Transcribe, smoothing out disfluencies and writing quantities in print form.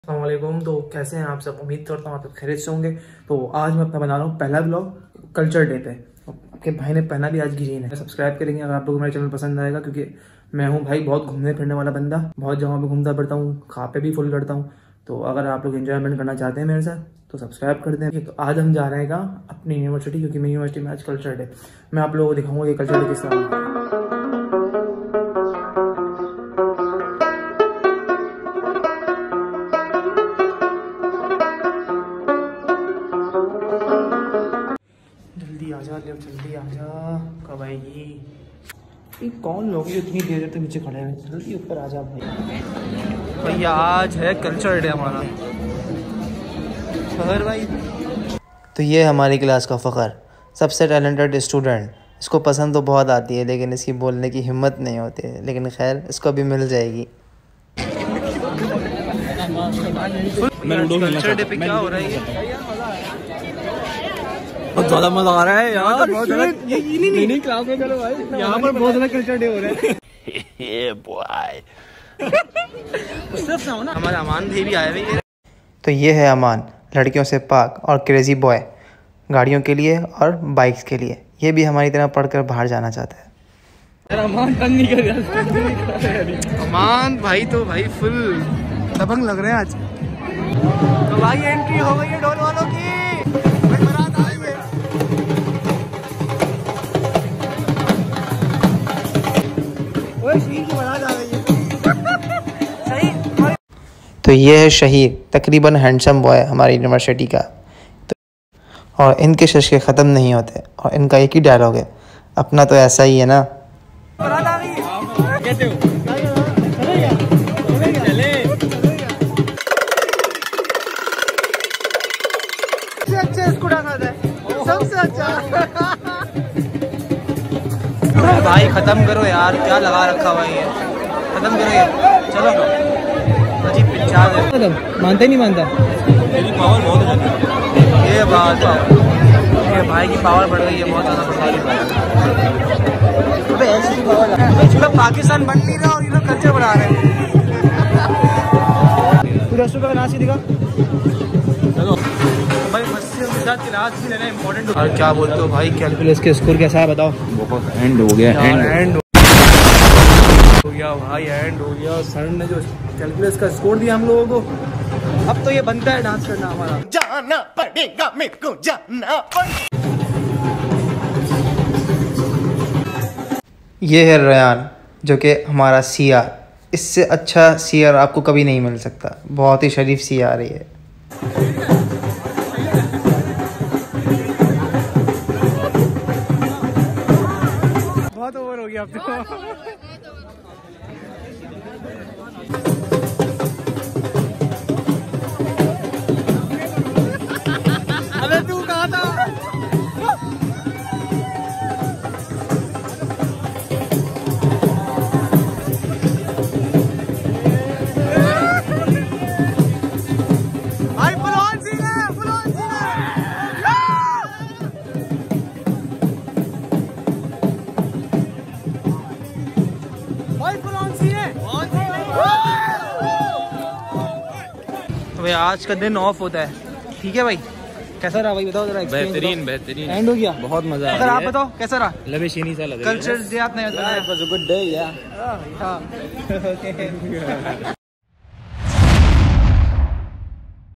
अस्सलाम वालेकुम। तो कैसे हैं आप सब? उम्मीद करता हूँ आप सब खैरियत से होंगे। तो आज मैं अपना बना रहा हूँ पहला ब्लॉग कल्चर डे पे। आपके भाई ने पहना भी आज ग्रीन है। सब्सक्राइब करेंगे अगर आप लोग मेरे चैनल पसंद आएगा, क्योंकि मैं हूँ भाई बहुत घूमने फिरने वाला बंदा, बहुत जगह पे घूमता फिरता हूँ, खा पे भी फुल करता हूँ। तो अगर आप लोग एंजॉयमेंट करना चाहते हैं मेरे साथ तो सब्सक्राइब कर दें। तो आज हम जा रहे हैं कहाँ? अपनी यूनिवर्सिटी, क्योंकि मेरी यूनिवर्सिटी में आज कल्चर डे। मैं आप लोगों को दिखाऊंगा ये कल्चर डे किस तरह। जल्दी आजा कब आएगी? ये कौन लोग जो इतनी देर तक नीचे खड़े हैं? जल्दी ऊपर आजा भाई। भैया आज है कल्चर डे हमारा। फखर भाई, तो ये हमारी क्लास का फ़खर, सबसे टैलेंटेड स्टूडेंट। इसको पसंद तो बहुत आती है लेकिन इसकी बोलने की हिम्मत नहीं होती है, लेकिन खैर इसको भी मिल जाएगी। कल्चर डे पे क्या हो रहा है? बहुत ज्यादा मजा आ रहा है यार। बहुत नहीं क्लास में चलो भाई, यहाँ पर बहुत ज्यादा कल्चर डे हो रहा है। हमारे अमान भाई भी आए हुए। तो ये है अमान, लड़कियों से पाक और क्रेजी बॉय, गाड़ियों के लिए और बाइक्स के लिए। ये भी हमारी तरह पढ़कर बाहर जाना चाहता है। अमान तंग नहीं कर रहा। अमान भाई तो भाई फुल दबंग लग रहे हैं आज। तो भाई एंट्री हो गई है ढोल वालों की। बारात आई है। ओए शहीद की बारात आ गई है। सही। तो ये है शहीर, तकरीबन हैंडसम बॉय हमारी यूनिवर्सिटी का। और इनके शशके ख़त्म नहीं होते और इनका एक ही डायलॉग है, अपना तो ऐसा ही है ना। बारात आ गई है। कैसे हो? अच्छा इसको डालना है सबसे अच्छा। भाई खत्म करो यार, क्या लगा रखा भाई है। खत्म करो ये, चलो। अजीब पिक्चर है। मानता ही नहीं मानता। मेरी पावर बहुत है। ये बात ये भाई की पावर बढ़ गई है बहुत ज़्यादा। अबे ऐसी पावर पाकिस्तान बन नहीं रहा और ये लोग कल्चर बना रहे हैं। पूरा सुबह नाच दिखा। चलो भाई, मस्जिद के साथ क्लास भी लेना इम्पोर्टेंट। और क्या बोलते हो भाई, कैलकुलस के स्कोर कैसा है बताओ? बहुत एंड हो गया। एंड हो गया भाई, एंड हो गया। सर ने जो कैलकुलस का स्कोर दिया हम लोगों को, अब तो ये बनता है डांस करना हमारा। जाना पड़ेगा मेरे को, जाना पड़ेगा। ये है रयान, जो कि हमारा सीआर। इससे अच्छा सीआर आपको कभी नहीं मिल सकता। बहुत ही शरीफ सीआर है। बहुत ओवर हो गया अब तो। अरे तू कहाँ था? भाई फुल ऑन सीन है, फुल ऑन सीन है। भाई फुल ऑन सीन है। तो भाई आज का दिन ऑफ होता है, ठीक है भाई। कैसा रहा भाई बताओ जरा? बेहतरीन एंड हो गया, बहुत मजा आया। अगर आप बताओ कैसा रहा? लबेशीनी सा लग रहा है। कल्चर डे आपने गुड डे यार।